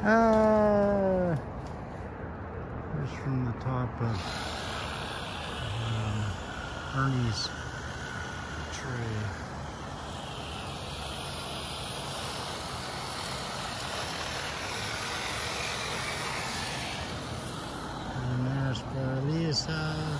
Here's from the top of Ernie's tree. And there's for Lisa.